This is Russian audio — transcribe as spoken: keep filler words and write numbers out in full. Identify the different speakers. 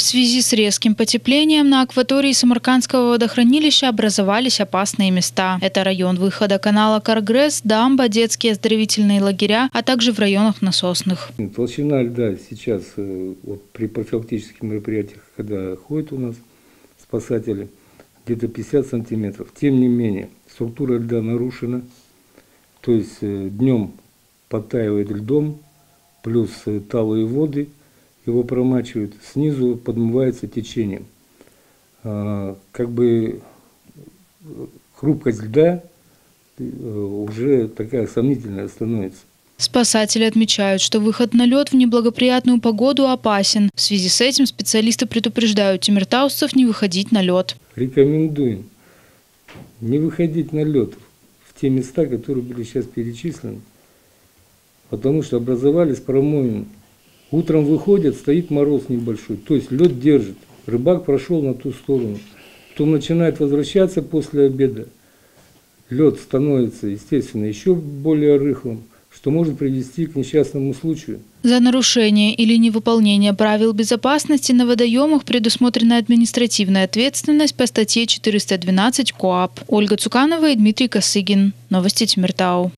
Speaker 1: В связи с резким потеплением на акватории Самаркандского водохранилища образовались опасные места. Это район выхода канала Каргрэс, дамба, детские оздоровительные лагеря, а также в районах насосных.
Speaker 2: Толщина льда сейчас вот, при профилактических мероприятиях, когда ходят у нас спасатели, где-то пятьдесят сантиметров. Тем не менее, структура льда нарушена, то есть днем подтаивает льдом, плюс талые воды его промачивают, снизу подмывается течением. А, как бы хрупкость льда уже такая сомнительная становится.
Speaker 1: Спасатели отмечают, что выход на лед в неблагоприятную погоду опасен. В связи с этим специалисты предупреждают тимиртаусцев не выходить на лед.
Speaker 2: Рекомендуем не выходить на лед в те места, которые были сейчас перечислены, потому что образовались промоины. Утром выходят, стоит мороз небольшой, то есть лед держит. Рыбак прошел на ту сторону. Потом начинает возвращаться после обеда. Лед становится, естественно, еще более рыхлым, что может привести к несчастному случаю.
Speaker 1: За нарушение или невыполнение правил безопасности на водоемах предусмотрена административная ответственность по статье четыреста двенадцать КоАП. Ольга Цуканова и Дмитрий Косыгин. Новости Тимиртау.